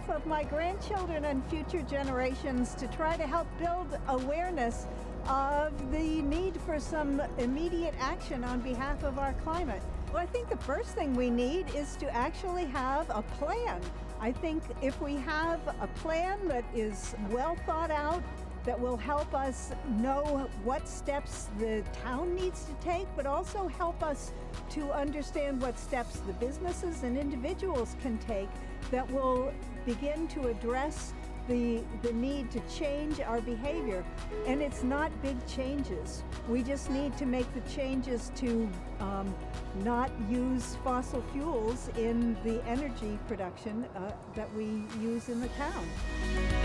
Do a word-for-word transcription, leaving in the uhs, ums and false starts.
behalf of my grandchildren and future generations to try to help build awareness of the need for some immediate action on behalf of our climate. Well, I think the first thing we need is to actually have a plan. I think if we have a plan that is well thought out, that will help us know what steps the town needs to take, but also help us to understand what steps the businesses and individuals can take that will begin to address the, the need to change our behavior. And it's not big changes. We just need to make the changes to um, not use fossil fuels in the energy production uh, that we use in the town.